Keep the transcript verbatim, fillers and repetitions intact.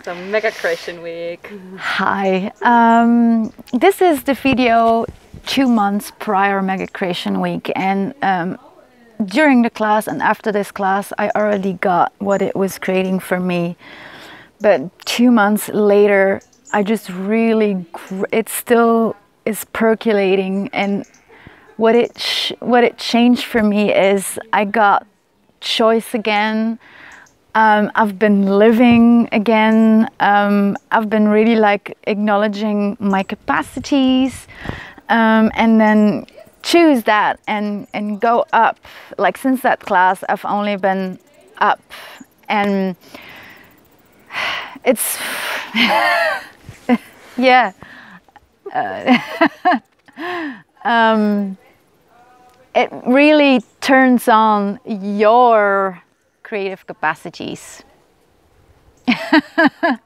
So Mega Creation Week. Hi, um, this is the video two months prior Mega Creation Week, and um, during the class and after this class I already got what it was creating for me, but two months later I just really, it still is percolating, and what it, sh what it changed for me is I got choice again. Um, I've been living again. Um, I've been really like acknowledging my capacities, um, and then choose that and, and go up. Like since that class, I've only been up, and it's, yeah. Uh, um, it really turns on your creative capacities.